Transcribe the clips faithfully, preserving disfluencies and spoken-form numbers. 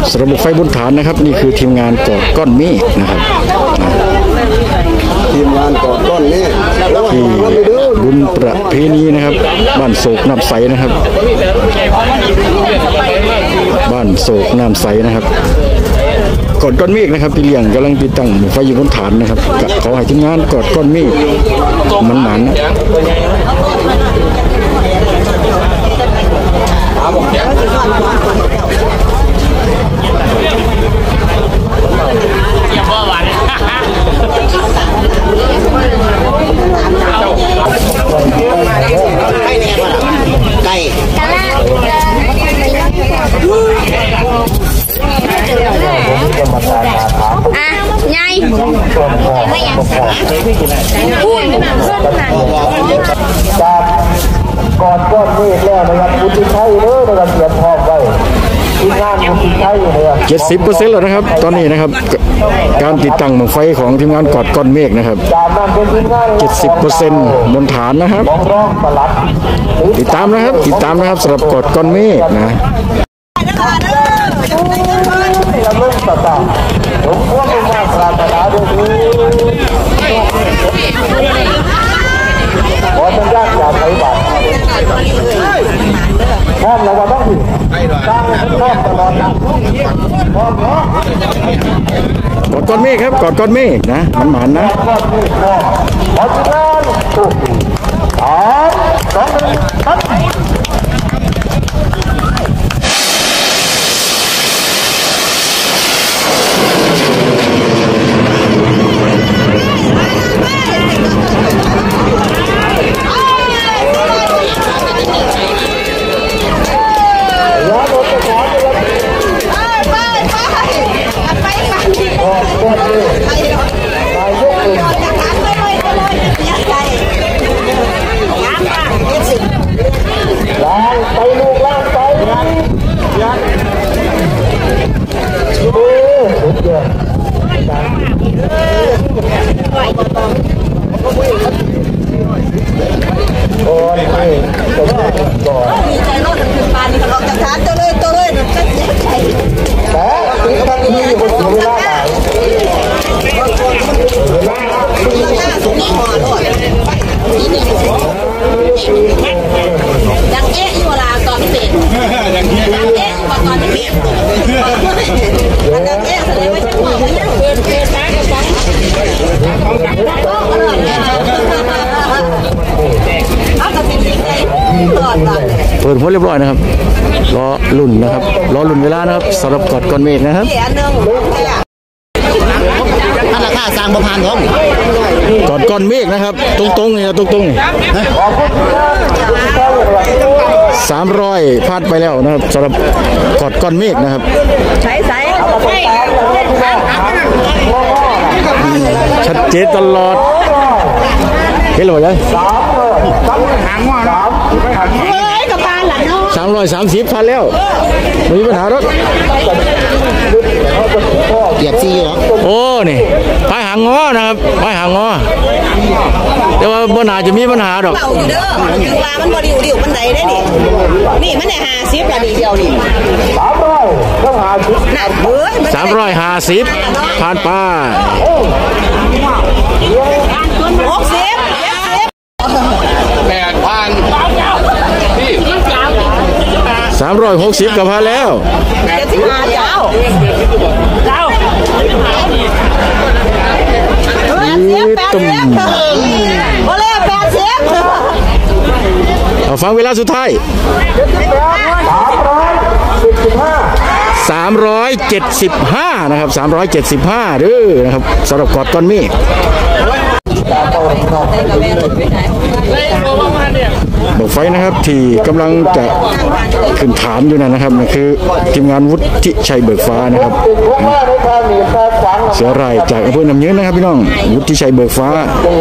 สำหรับบุกไฟบนฐานนะครับนี่คือทีมงานกอดก้อนเมฆนะครับทีมงานกอดก้อนเมฆที่บุญประเพณีนะครับบ้านโศกน้ำใสนะครับบ้านโศกน้ำใสนะครับกอดก้อนเมฆนะครับพี่เลี้ยงกำลังติดตั้งบุกไฟอยู่บนฐานนะครับขอให้ทีมงานกอดก้อนเมฆมันหมันนะไก่อ่ะไงไม่อยากพูดไม่มาเพื่อนขนาดจากก่อนก้อนเมฆแล้วนะครับบุญที่ใช้เลยนะครับเตรียมพร้อมไว้ที่งานบุญที่ใช้เลยเจ็ดสิบเปอร์เซ็นต์แล้วนะครับตอนนี้นะครับการติดตั้งบั้งไฟของทีมงานกอดก้อนเมฆนะครับเจ็ดสิบเปอร์เซ็นต์บนฐานนะครับติดตามนะครับติดตามนะครับสำหรับกอดก้อนเมฆนะเราเริ่มต่อต่อหลวงพ่อเป็นมาปราศนาด้วยนี้ขอสัญญาอย่าใช้บัตรพร้อมแล้วว่าต้องถึงสร้างพร้อมตลอดนะพร้อมเนาะกอดก้อนเมฆครับกอดก้อนเมฆนะมันหมานนะก้อนเมฆพร้อมขอที่นั่นถูกสามสองหนึ่งตัดยังเอ๊ะอยู่ละตอนเป็ดยังเอ๊ะตอนเป็ดยังเอ๊ะแสดงว่าฉันบอกว่ายังเป็นเป็ดตายก็ต้องเอากระถิ่นไปเปิดก่อนเปิดหัวเรียบร้อยนะครับรอลุ่นนะครับรอลุ่นเวลานะครับสำหรับกอดก้อนเมฆนะครับราคาสร้างประพานท้องกอดก้อนเมฆนะครับตรงๆนี่นะตรงๆสามร้อยพลาดไปแล้วนะครับสำหรับกอดก้อนเมฆนะครับใส่ใส่ชัดเจนตลอดเห็นหรือยังสามร้อยสามสิบพันแล้วไม่มีปัญหารถเหยียบซีเหรอโอ้นี่ไปหางอนะครับไปหางอแต่ว่าบนหาจะมีปัญหาดอกเบาอยู่เด้อถึงว่ามันบริวดิวมันไหนได้ดินี่มันได้ห้าสิบละดีเดียวนี่สามร้อยต้องหาสิบหนักเบ้อสามร้อยห้าสิบผ่านไปหกสิบแปดพันสามร้อยหกสิบกับพาแล้วเจ็ดสิบห้าเจ้าเจ้าแปดสิบแปดสิบโอเล่แปดสิบเอาฟังเวลาสุดท้ายสามร้อยเจ็ดสิบห้านะครับสามร้อยเจ็ดสิบห้าเด้อนะครับสำหรับกอดก้อนเมฆบอกไฟนะครับที่กำลังจะขึ้นฐานอยู่นั่นนะครับนั่นคือทีมงานวุฒิชัยเบิกฟ้านะครับเสือไร่จากอำเภอน้ำยืนนะครับพี่น้องวุฒิชัยเบิกฟ้า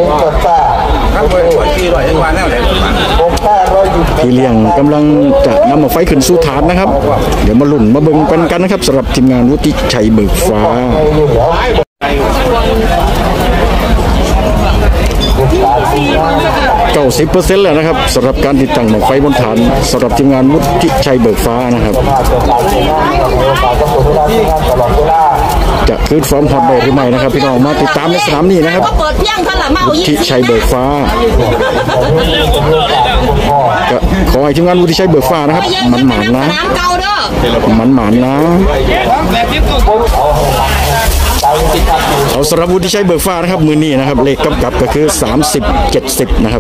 พี่เลี้ยงกำลังจะนำมาไฟขึ้นสู่ฐานนะครับเดี๋ยวมาลุ่นมาเบิ่งกันกันนะครับสำหรับทีมงานวุฒิชัยเบิกฟ้า ที่เก้าสิบเปอร์เซ็นต์แล้วนะครับสำหรับการติดตั้งบั้งไฟบนฐานสำหรับทีมงานวุฒิชัยเบิกฟ้านะครับจะคืนฟอร์มฮอตได้หรือไม่นะครับพี่น้องมาติดตามในสนามนี้นะครับวุฒิชัยเบิกฟ้าก็ขอให้ทีมงานวุฒิชัยเบิกฟ้านะครับมันหมานนะมันหมานนะเอาสำหรับวุฒิชัยเบิกฟ้านะครับมือนี้นะครับเลขกำกับก็คือสามสิบ เจ็ดสิบนะครับ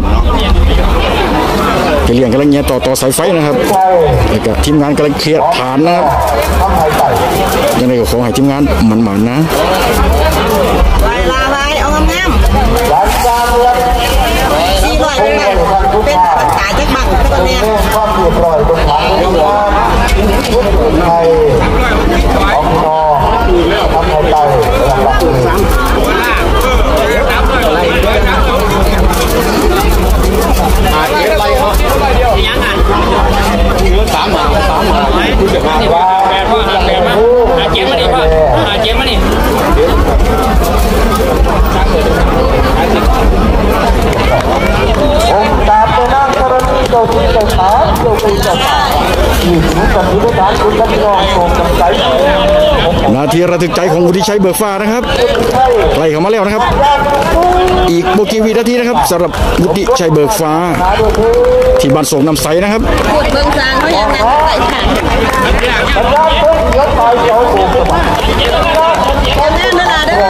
เลี้ยงกำลังเงี้ยต่อต่อสายไฟนะครับแล้วก็ทีมงานกำลังเคลียร์ฐานนะครับยังไงก็ขอให้ทีมงานมันหมานนะลายลาลายเอางามๆสี่ร้อยเป็นเป็นตาจักบังตัวเนี้ยความเรียบร้อยตรงฐานนี้นะทุกคนไทยของนอทำให้ใจระดับสามสามหาสามหาคุณจะมาว่าแปดว่าแปดว่าเจ็บมาดิพ่อเจ็บมาดิองค์การเป็นนางกรณีเจ้าที่เจ้าขาเจ้าที่เจ้าขาอยู่ถึงกับที่ได้การคุณกับน้องส่งกำใจนาทีระทึกใจของวุฒิชัยเบิกฟ้านะครับไล่เข้ามาแล้วนะครับอีกโบกีวินาทีนะครับสำหรับวุฒิชัยเบิกฟ้าที่บ้านโศกน้ำใสนะครับพูดเบิ่งซางเขาอย่างนั้นใส่ถ่านเอาแน่นเวลาเด้อ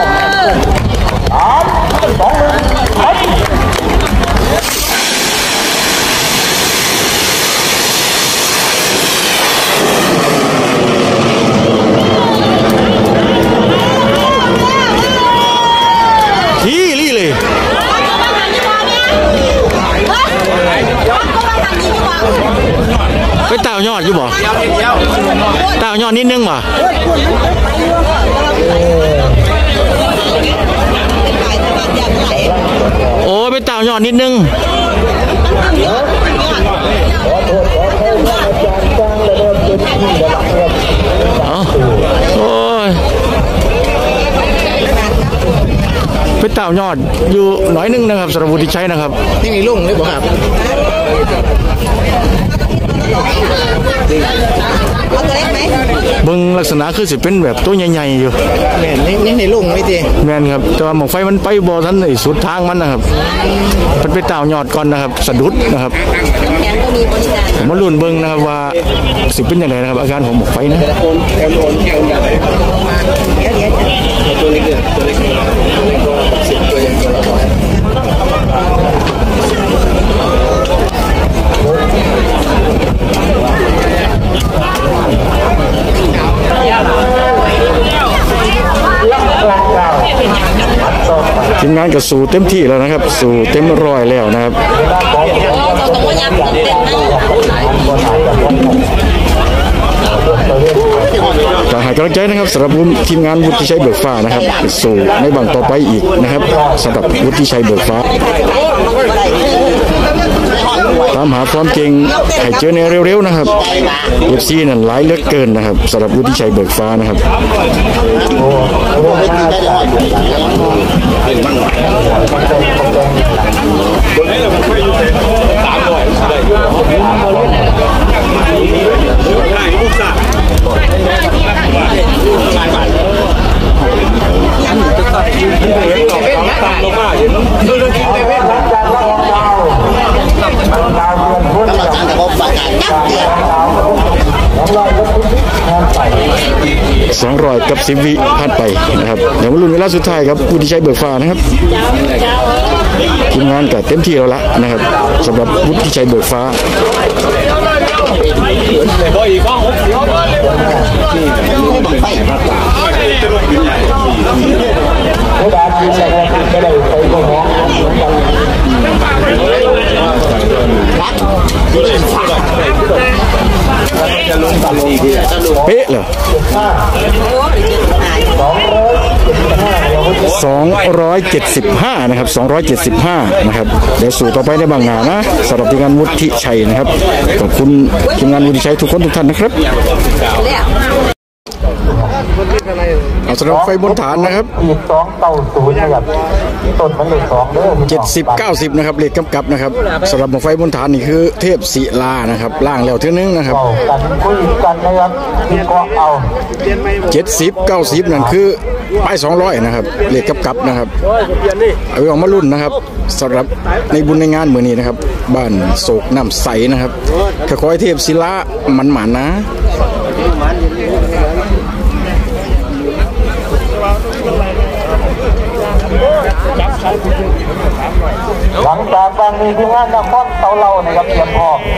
ไปเต่ายอดอยู่บ่เต่ายอดนิดนึงบ่โอ้ไปเต่ายอดนิดนึงโอ้ยไปเต่ายอดอยู่น้อยนึงนะครับสำหรับวุฒิชัยนะครับที่มีลุงหรือเปล่าครับเบิ้งลักษณะคือสิเป็นแบบตัวใหญ่ๆอยู่แม่นนี่ในลุงไม่ดีแม่นครับแต่ว่าหมอกไฟมันไปบ่ทันไอ้สุดทางมันนะครับมันไปเต่ายอดก่อนนะครับสะดุดนะครับผมมาลุ้นเบิ้งนะครับว่าสิเป็นยังไงนะครับอาการของหมอกไฟนะตัวเล็กตัวเล็กตัวยังทีมงานก็สู่เต็มที่แล้วนะครับสู่เต็มร้อยแล้วนะครับก็ให้กำลังใจนะครับสำหรับทีมงานวุฒิชัยเบิกฟ้านะครับสู่ในบังต่อไปอีกนะครับสำหรับวุฒิชัยเบิกฟ้าตามหาความเก่งให้เจอในเร็วๆนะครับ เอฟ ซี นั่นหลายเหลือเกินนะครับสำหรับวุฒิชัยเบิกฟ้านะครับสองร้อยกับสิบวิผ่านไปนะครับเดี๋ยวมาลุ้นเวลาสุดท้ายครับวุฒิชัยเบิกฟ้านะครับทีมงานก็เต็มที่แล้วละนะครับสำหรับวุฒิชัยเบิกฟ้าเป๊ะเลยสองร้อยเจ็ดสิบห้านะครับสองร้อยเจ็ดสิบห้านะครับเดี๋ยวสู่ต่อไปในบางงานนะสำหรับทีมงานวุฒิชัยนะครับขอบคุณทีมงานวุฒิชัยทุกคนทุกท่านนะครับเอาสำหรับไฟบนฐานนะครับอีกสองเก้าศูนย์นะครับต้นมันเลขสองเด้อเจ็ดสิบ เก้าสิบนะครับเลขกำกับนะครับสำหรับบั้งไฟบนฐานนี่คือเทพศิลานะครับล่างแล้วเท่านึงนะครับกันคุยกันนะครับที่ก็เอาเจ็ดสิบ เก้าสิบนั่นคือป้ายสองร้อยนะครับเลขกำกับนะครับเอาออกมารุ่นนะครับสำหรับในบุญในงานมื้อนี้นะครับบ้านโศกน้ำใสนะครับขอให้เทพศิลามันหมานนะหลังจากบางมีที่งานนครเตาเหล่านะครับเตรียมพร้อม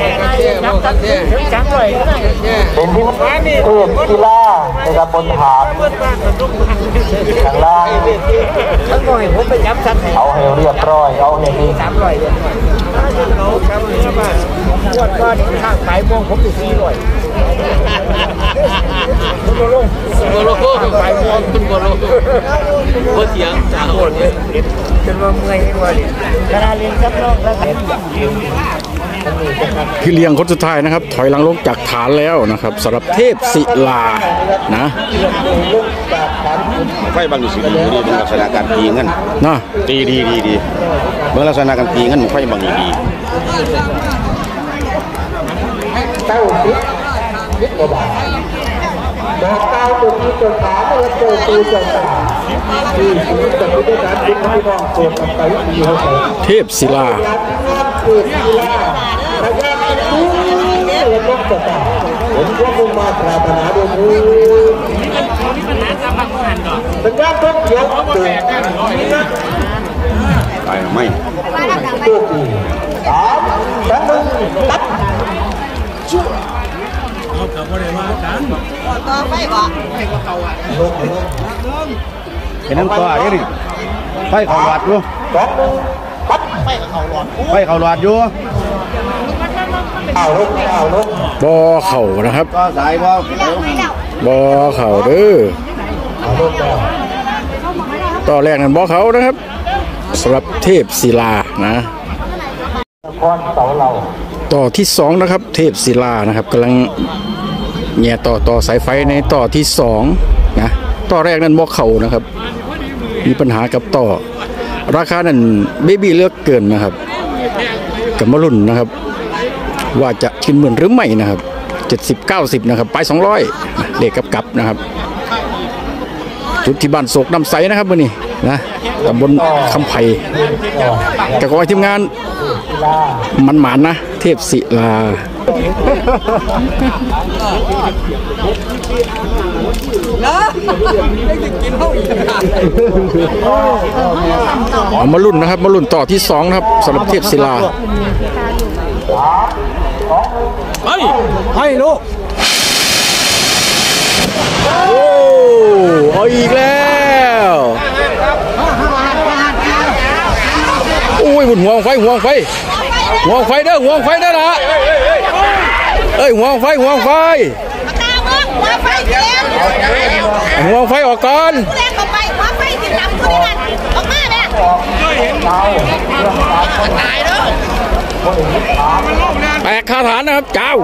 เป็นที่เทพกีฬานะครับบนฐานข้างล่างเอาให้เรียบร้อยเอาให้ดีวดก็ข้างขายมองผมอยู่สี่ร้อยคุณโลงคุณโลงขายมองคุณโลงก็เสียงจากโหดเนี่ยจนว่าเมื่อยกว่าเนี่ยขณะเรียนกับน้องแล้วกันพี่เลี้ยงคนสุดท้ายนะครับถอยหลังลงจากฐานแล้วนะครับสำหรับเทพศิลานะไฟบางสีดีดีเป็นลักษณะการตีเงินนะตีดีดีดีเมื่อลักษณะการตีเงินไฟบางดีเต้าทิศทิศกระดาษดอกเต้าตัวนี้ตัวขาแล้วเจอตูเจอตาที่ชีวิตกับพิธีการที่พี่น้องตรวจกันไปที่เขาใส่เทพศิลาเกิดกีฬาระยะนี้แล้วก็จะตาผมก็มุ่งมาปรารถนาด้วยมือสัญญาณต้องเขียวเกิดๆไปไม่ตัวดีสามสองหนึ่งตัดต่อไปบ่เป็นน้ำตัวอะไรนี่ไฟเขาหลอดอยู่สองหนึ่งตัดไฟเขาหลอดอยู่เอาลงเอาลงบอเข่านะครับก็สายว่าบอเข่าเด้อเอาลงแล้วต่อแรกนั้นบอเขานะครับสำหรับเทพศิลานะนครเสาเหล่าต่อที่สองนะครับเทพศิลานะครับกำลังแง่ต่อต่อสายไฟในต่อที่สองนะต่อแรกนั้นบอเข่านะครับมีปัญหากับต่อราคานั้นเบบี้เลือกเกินนะครับกับมารุ่นนะครับว่าจะขึ้นเหมือนหรือไม่นะครับเจ็ดสิบ เก้าสิบนะครับไปสองร้อยเลขกับกับนะครับจุดที่บ้านโศกน้ำใสนะครับมื้อนี้นะตำบลคำไผ่แต่ขอให้ทีมงานมันหมานนะเทพศิลาเอามารุ่นนะครับมารุ่นต่อที่สองนะครับสำหรับเทพศิลาไปให้ลูกโอ้เอาอีกแล้วโอ้ยหุ่นหัวไฟหัวไฟหัวไฟเด้อหัวไฟเด้อละเอ้ยหัวไฟหัวไฟตาเบิ่งหัวไฟเสียงหัวไฟออกก่อนผู้เล่นเข้าไปหัวไฟสิดำผู้นี้นั่นออกมาแม่ตายเด้อแตกคาฐานนะครับเจ้า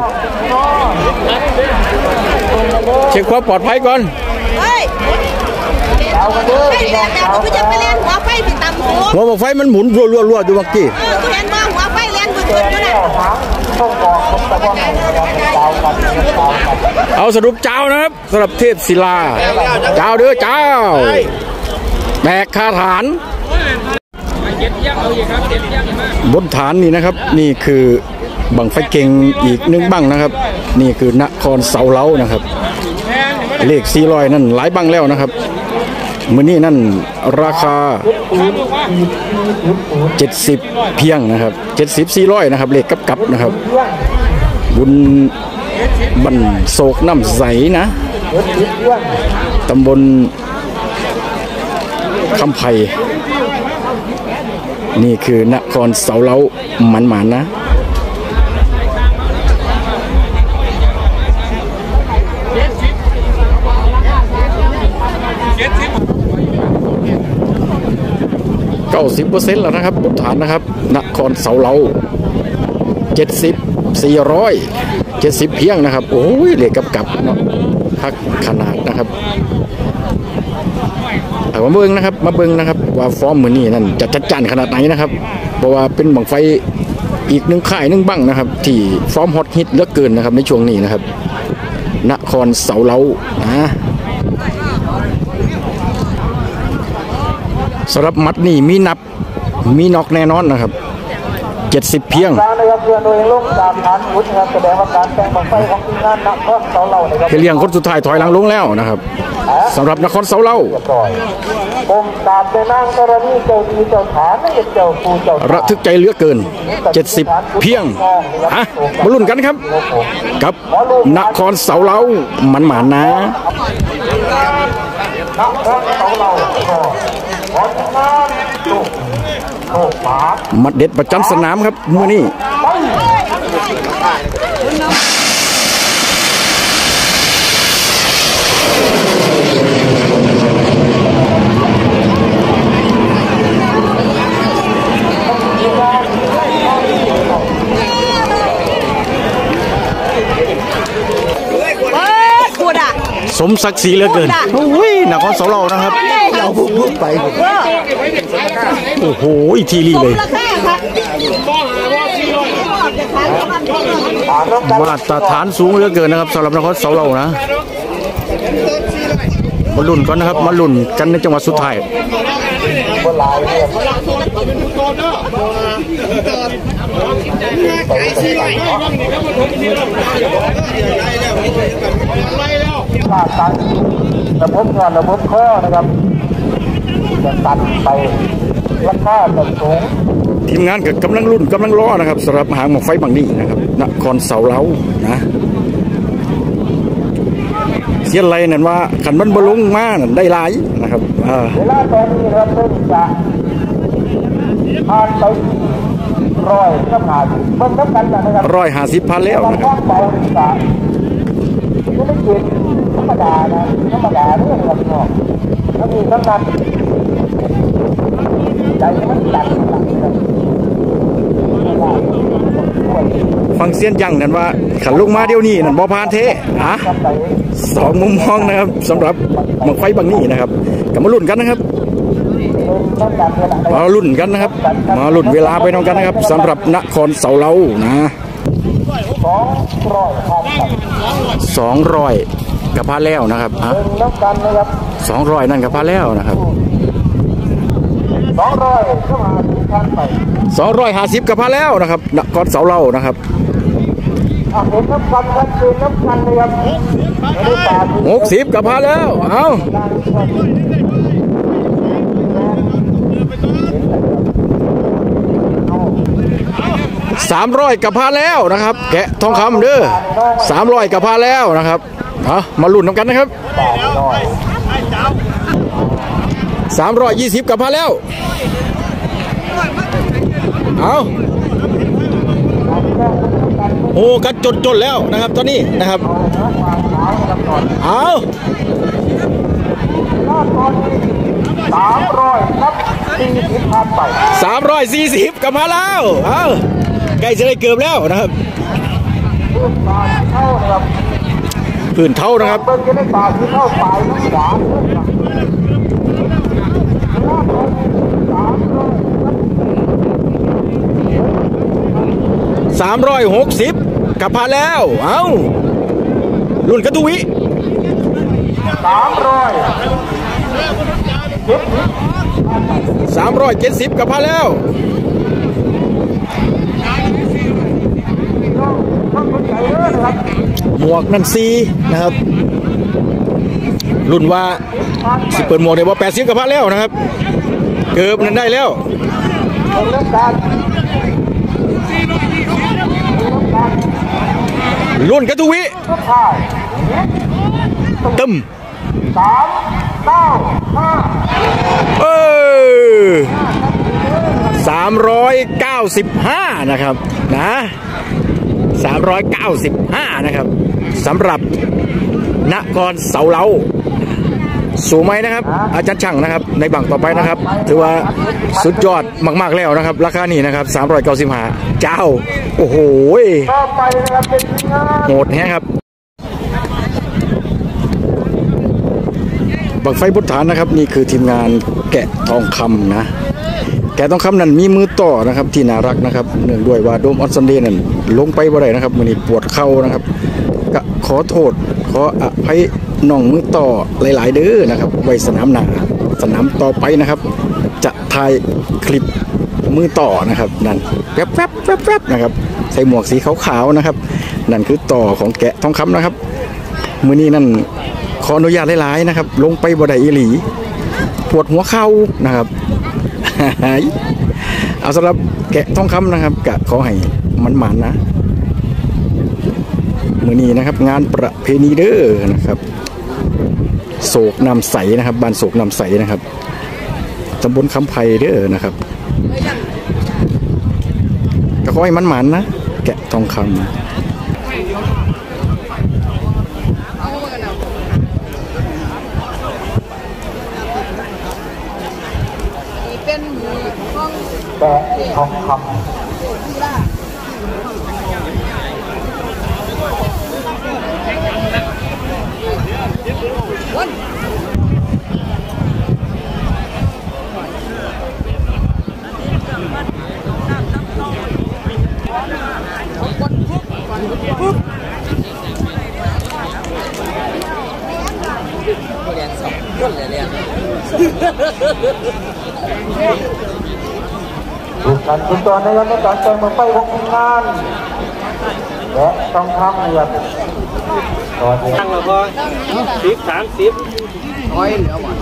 เช็คความปลอดภัยก่อนเฮ้ยไปเล่นแบบผู้จะไปเล่นหัวไฟสิดำหัวหัวไฟมันหมุนรัวๆๆอยู่เมื่อกี้เออผู้เล่นว่าหัวไฟเล่นบึ้งๆอยู่นั่นต้องบอกผมตะวันเจ้ากันเจ้ากันเอาสรุปเจ้านะครับสำหรับเทพศิลาเจ้าเด้อเจ้าแตกคาฐานบนฐานนี่นะครับนี่คือบังไฟเก่งอีกหนึ่งบังนะครับนี่คือนครเสาเล้านะครับเลขสี่ร้อยนั่นหลายบังแล้วนะครับมื้อนี้นั่นราคาเจ็ดสิบเพียงนะครับเจ็ดสิบ สี่ร้อยนะครับเลขกับกับนะครับบุญบันโศกน้ำใสนะตำบลคำไผ่นี่คือนครเสาเล้ามันหมานนะเก้าสิบเปอร์เซ็นต์แล้วนะครับบนฐานนะครับนครเสาเล้าเจ็ดสิบสี่ร้อยเจ็ดสิบเพียงนะครับโอ้ยเลขกับกับเนาะพักขนาดนะครับเอามาเบิ้งนะครับมาเบิ้งนะครับว่าฟอร์มมือนี้นั่นจะจัดจ้านขนาดไหนนะครับเพราะว่าเป็นบังไฟอีกหนึ่งค่ายหนึ่งบังนะครับที่ฟอร์มฮอตฮิตเหลือเกินนะครับในช่วงนี้นะครับนครเสาเล้านะสำหรับมัดนี่มีนับมีน็อกแน่นอนนะครับเจ็ดสิบเพียงการนะครับเรือโดยลงจากฐานวุฒินะครับแสดงว่าการแต่งบังไฟของทีมงานนครเสาเล้านะครับเฮเลียงคนสุดท้ายถอยหลังลงแล้วนะครับสำหรับนครเสาเล้าก่อนกรมตามไปนั่งกรณีเจ้าทีเจ้าฐานไม่เจ้าปูเจ้าระทึกใจเหลือเกินเจ็ดสิบเพียงฮะมาลุ้นกันครับกับนครเสาเล้ามันหมานะนครเสาเล้าก่อนขอทีมงานลูกโลกหมามัดเด็ดประจำสนามครับมื้อนี้สมศักดิ์ศรีเหลือเกินโอ้ยนครเสาเล้านะครับเราพูดไปโอ้โหทีรีเลยมาตรฐานสูงเหลือเกินนะครับสำหรับนครเสาเล้านะมาลุ้นกันนะครับมาลุ้นกันในจังหวัดสุดท้ายลาดตันระบบงานระบบข้อนะครับจะตัดไปราคาจะสูงทีมงานก็กำลังลุ้นกำลังรอนะครับสำหรับหางหมอกไฟบางนี้นะครับนครเสาเล้านะเสียไรนั่นว่าขันมันบอลงมาได้หลายนะครับเวลาตอนนี้เราเพิ่งจะผ่านไปร้อยน้ำหนักเพิ่มน้ำหนักนะครับร้อยห้าสิบพันแล้วนะครับเบาดีกว่าไม่ได้เกินธรรมดานะธรรมดาเนี่ยนะครับพี่น้องถ้ามีน้ำหนักใจมันตัดหลังนะครับฟังเสียนยังนั่นว่าขันลงมาเดี๋ยวนี้นั่นบอพานเทอ่ะสองมุมมองนะครับสำหรับหมอกไฟบางนี้นะครับกับมาลุ้นกันนะครับมาลุ้นกันนะครับมาลุ้นเวลาไปน้องกันนะครับสำหรับนครเสาเล้านะสองร้อยกับพาแล้วนะครับอ่ะสองร้อยนั่นกับพาแล้วนะครับสองร้อยเข้ามาทางไปสองร้อยห้าสิบกับพาแล้วนะครับนครเสาเล้านะครับเห็นน้ำกันครับเห็นน้ำกันเลยครับหกสิบกับพาแล้วเอาสามร้อยกับพาแล้วนะครับแกะทองคำเด้อสามร้อยกับพาแล้วนะครับเอามาลุ้นกันนะครับสามร้อยยี่สิบกับพาแล้วเอาโอ้กันจดจดแล้วนะครับตอนนี้นะครับเอาสามร้อยครับสี่สิบพันไปสามร้อยสี่สิบกับพาแล้วเอาใกล้จะได้เกือบแล้วนะครับพื้นเท่านะครับเบิ้งจะได้ปากที่เข้าปลายน้ำหวานสามร้อยหกสิบกับพาแล้วเอารุ่นกระตุวิสามร้อยสามร้อยเจ็ดสิบกับพาแล้วหมวกนั่นซีนะครับรุ่นว่าสิเปิดหมวกได้ว่าแปดสิบกับพาแล้วนะครับเกือบนั้นได้แล้วรุ่นกระตุวิตึมสามเก้าห้าเออสามร้อยเก้าสิบห้านะครับนะสามร้อยเก้าสิบห้านะครับสำหรับนครเสาเล้าสูงไหมนะครับอาจารย์ช่างนะครับในบังต่อไปนะครับถือว่าสุดยอดมากๆแล้วนะครับราคานี้นะครับสามร้อยเก้าสิบห้าเจ้าโอ้โหโหดแฮะครับบังไฟบนฐานนะครับนี่คือทีมงานแกะทองคำนะแกะทองคำนั้นมีมือต่อนะครับที่น่ารักนะครับเนื่องด้วยว่าโดมออนซันเดย์นั้นลงไปบ่ได้นะครับมันนี่ปวดเข่านะครับก็ขอโทษขออภัยน้องมือต่อหลายๆเด้อนะครับไว้สนามหน้าสนามต่อไปนะครับจะถ่ายคลิปมือต่อนะครับนั่นแวบแวบแวบแวบนะครับใส่หมวกสีขาวๆนะครับนั่นคือต่อของแกะทองคำนะครับมือนี้นั่นขออนุญาตหลายๆนะครับลงไปบ่ได้อีหลีปวดหัวเข่านะครับ เอาสำหรับแกะทองคำนะครับกะขอให้มันหมันนะมือนี้นะครับงานประเพณีเด้อนะครับโศกนำใสนะครับบ้านโศกนำใสนะครับตำบลคำไผ่เด้อนะครับก็ขอให้มันหมันนะแกะทองคำแกะทองคำดูกันคุณตอนในวันนี้การแข่งมาไฟของทีมงานและต้องทำเนี่ยตอนนี้ตั้งแล้วก็สิบสามสิบร้อยเหลือหมด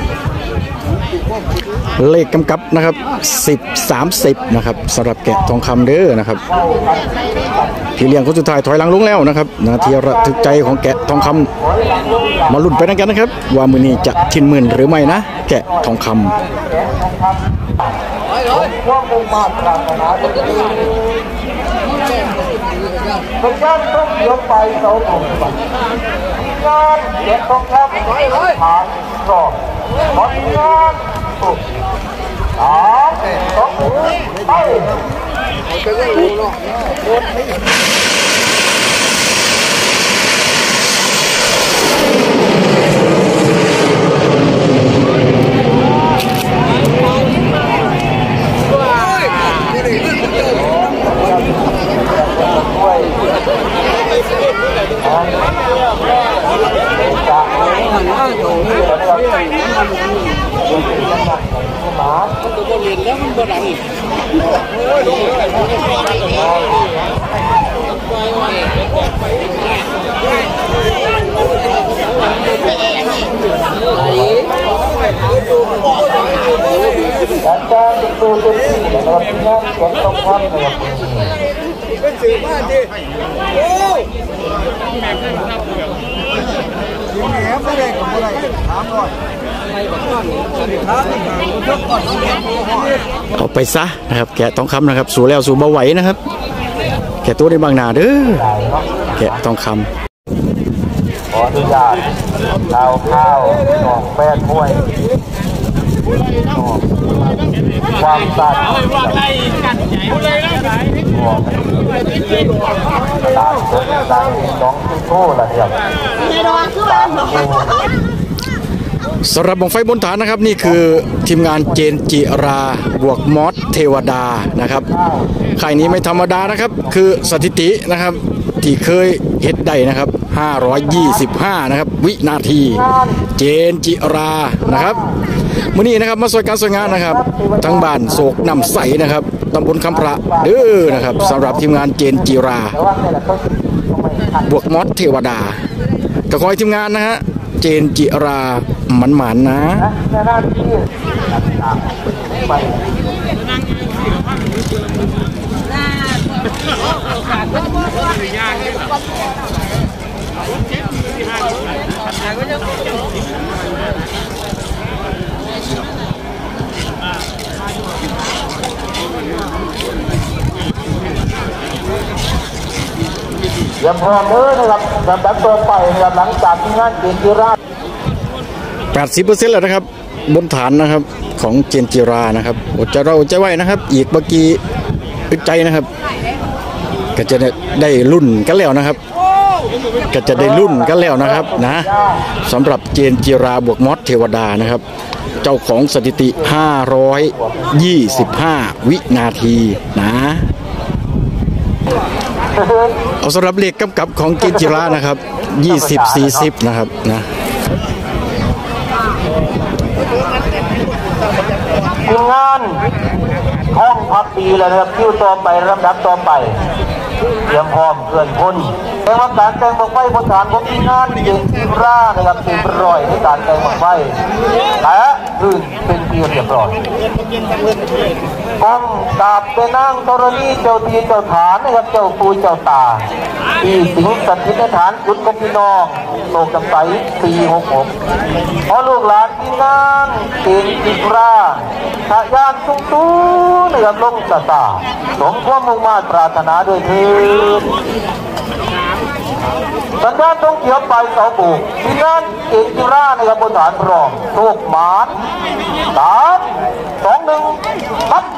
เลขกำกับนะครับสิบ สามสิบนะครับสำหรับแกะทองคำเด้อนะครับพี่เลี้ยงคนสุดท้ายถอยหลังลงแล้วนะครับนาทีระทึกใจของแกะทองคำมาลุ้นไปด้วยกันนะครับว่ามือนี้จะชินหมื่นหรือไม่นะแกะทองคำว่ามุ่งมาตราขนาดนี้เป็นการต้องเลี้ยวไปเสาตรงบัตรงานเด็กต้องทำผ่านรอบผลงานสุดสามสองไปการการตัวตัวที่นะครับที่นั่นก็ต้องทำนะครับเป็นสื่อบ้านดิโอ้ยยิ้มแย้มไม่ได้กับอะไรถามหน่อยเอาไปซะนะครับแกะทองคำนะครับสู่แล้วสู่เบาไหวนะครับแกะตัวในบางนาเด้อแกะทองคำขออนุญาตข้าวข้าวหนองแป้นห้วยความสัตย์ว่าไรกันใหญ่เลยนะตาคนตาน้องที่โก้ละเนี่ยสำหรับบังไฟบนฐานนะครับนี่คือทีมงานเจนจิราบวกมอสเทวดานะครับค่ายนี้ไม่ธรรมดานะครับคือสถิตินะครับที่เคยเฮ็ดได้นะครับห้าร้อยยี่สิบห้านะครับวินาทีเจนจิรานะครับมื้อนี้นะครับมาสวยการสวยงานนะครับทั้งบ้านโศกนำใสนะครับตำบลคำพระเด้อนะครับสำหรับทีมงานเจนจิราบวกมอสเทวดาก็ขอให้ทีมงานนะฮะเจนจิราหมันหมันนะยังพร้อมเลยนะครับแบบแบบตัวไปนะครับหลังจากที่งานเจนจิราแปดสิบเปอร์เซ็นต์ แล้วนะครับบนฐานนะครับของเจนจิรานะครับอดใจเราใจไว้นะครับอีกเมื่อกี้อึดใจนะครับก็จะได้รุ่นกันแล้วนะครับก็จะได้รุ่นกันแล้วนะครับนะสำหรับเจนจิราบวกมอสเทวดานะครับเจ้าของสถิติห้าร้อยยี่สิบห้าวินาทีนะเอาสำหรับเลขกำกับของเจนจิรานะครับยี่สิบ สี่สิบนะครับนะทีมงานห้องพักดีแล้วนะครับคิวต่อไปลำดับต่อไปเตรียมพร้อมเกินพ้นแต่ว่าการแต่งบังไฟบนฐานของทีมงานเย็นทีมร่านะครับเต็มร้อยในการแต่งบังไฟแต่พื้นเป็นเพียงเรียบร้อยกองดาบเป็นนางธรณีเจ้าทีเจ้าฐานนะครับเจ้าปูเจ้าตาที่สิงสถิตในฐานจุดกพี่น้องโตกำไสสี่หกหกเพราะลูกหลานทีมงานเต็มทีมร่าทะยานสูงสูงนะครับลงตาตาสมความมุ่งมั่นปรารถนาด้วยเถิดสัญญาณต้องเขียวไปเสาบุกทีมงานเอกจิรานะครับบนฐานรองโชคหมานสามสองหนึ่งปั๊บ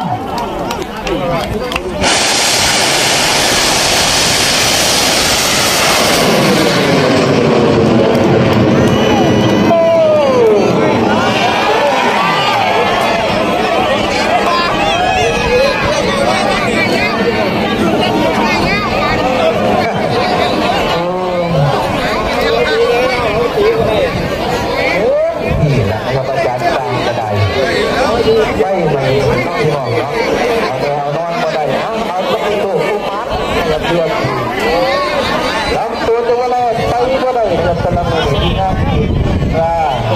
ไม่ไม่ที่ห้องเนาะเอาเอานอนมาได้เอาเอาต้องไปตู้ตู้ปั๊บอย่าเปลี่ยนลำตัวจะว่าอะไรไปว่าได้จะสลับเลยที่นั่นว่า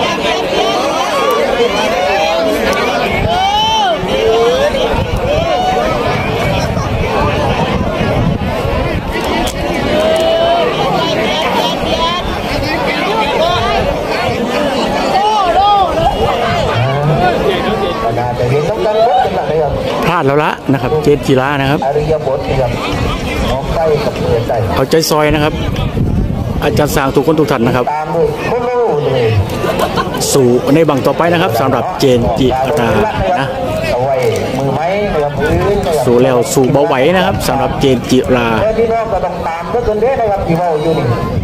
พลาดแล้วละนะครับเจนจิรานะครับเอาใจซอยนะครับอาจารย์สร้างทุกคนทุกท่านนะครับสู่ในบังต่อไปนะครับสำหรับเจนจิรานะสู่แล้วสู่เบาไหวนะครับสำหรับเจนจิรา